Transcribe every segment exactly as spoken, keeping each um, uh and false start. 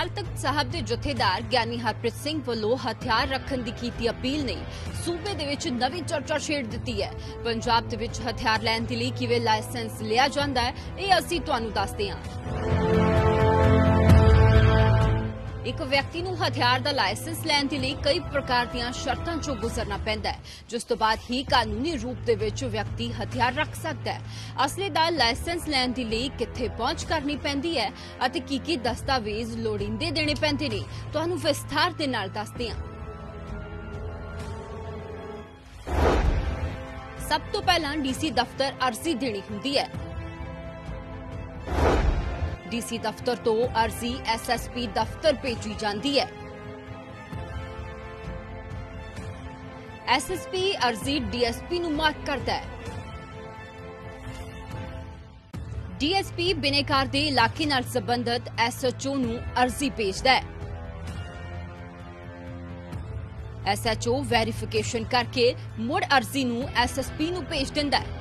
अकाल तख्त साहब के जथेदार ज्ञानी हरप्रीत सिंह वालों हथियार रखने की कीती अपील ने सूबे दे विच नवी चर्चा छेड़ दी है। पंजाब दे विच हथियार लैण दे लई किवें लाइसेंस लिया जांदा है, इह असीं तुहानूं दसदे हां। एक व्यक्ति नूं हथियार दा लाइसेंस लैण दे लई कई प्रकार दीआं शर्तां चों गुजरना पैंदा है, जिस तो बाद ही कानूनी रूप दे विच व्यक्ति हथियार रख सकदा है। असले दा लाइसेंस लैण दे लई कित्थे पहुंच करनी पैंदी है अते की की दस्तावेज लोड़ींदे देने पैंदे ने, तुहानूं विस्तार दे नाल दसदे हां। सब तो पहलां डीसी दफ्तर अर्जी देनी हुंदी है। डीसी दफ्तर तो अर्जी एसएसपी दफ्तर भेजी जाती है। एसएसपी अर्जी डीएसपी नूं मार्क करता है। डीएसपी बिनेकार दे इलाके नाल संबंधित एसएचओ नूं अर्जी भेजदा है। एसएचओ वेरीफिकेशन करके मुड़ अर्जी नूं एसएसपी नूं भेज दिंदा है।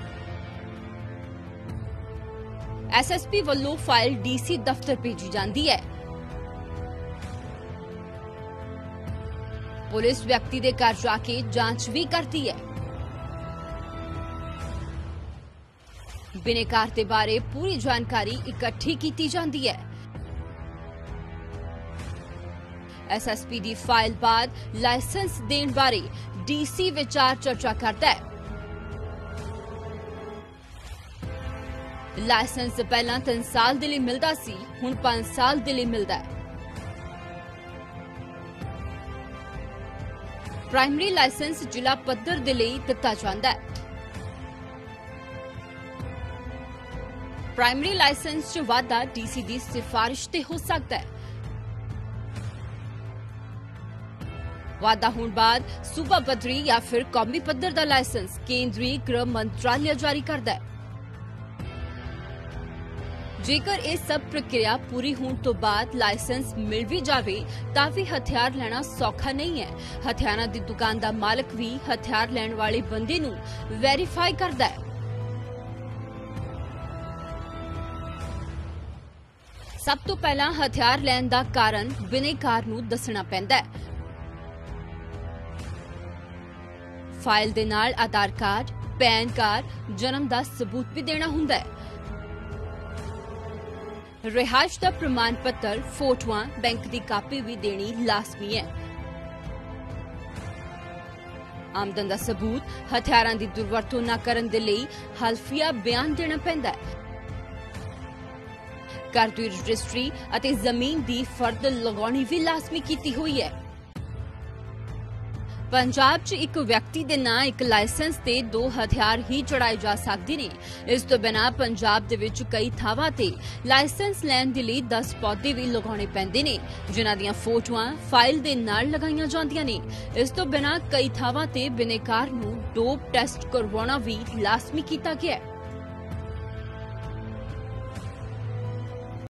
एसएसपी वालों फाइल डीसी दफ्तर भेजी जाती है। पुलिस व्यक्ति के घर जाके जांच भी करती है। बिनेकार के बारे पूरी जानकारी इकट्ठी की जाती है। एसएसपी की फाइल बाद लाइसेंस देने बारे डीसी विचार चर्चा करता है। लाइसेंस पहला तीन साल के लिए मिलता सी, हुण पांच साल के लिए मिलता है। प्राइमरी लाइसेंस जिला पद्धर के लिए दिता जाता है। प्राइमरी लाइसेंस च वाधा डीसी की सिफारिश ते हो सकता है। वाधा होने बाद सूबा पद्धरी या फिर कौमी पद्धर का लाइसेंस केंद्रीय गृह मंत्रालय जारी करता है। जेकर यह सब प्रक्रिया पूरी होने तो बाद लाइसेंस मिल भी जावे तां भी हथियार लेना सौखा नहीं है। हथियारां दी दुकान दा मालक भी हथियार लैण वाले बंदे नूं वेरीफाई करदा है। सब तो पहला हथियार लैण दा कारण बिनेकार नूं दसना पैंदा है। फाइल दे नाल आधार कार्ड, पैन कार्ड, जन्म दा सबूत भी देना हुंदा है। रिहायश का प्रमाण पत्र, फोटोआं, बैंक की कापी भी देनी लाजमी है। आमदन का सबूत, हथियारां की दुर्वरतों न करन दे लई हल्फिया बयान देना पैंदा है। घर की रजिस्ट्री अते जमीन की फर्द लगाउणी भी लाजमी कीती हुई है। पंजाब च एक व्यक्ति दे नां एक लाइसेंस ते दो हथियार ही चढ़ाए जा सकते ने। इस तो बिना पंजाब दे विच कई थावां ते लाइसेंस लैण दे लई दस पौधे भी लगाने पैंदे ने, जिन्हां दीयां फोटोआं फाइल दे नाल लगाईयां जांदियां ने। इस तो बिना कई थावां ते बिनेकार नूं डोप टेस्ट करवाउणा भी लाजमी कीता गया है।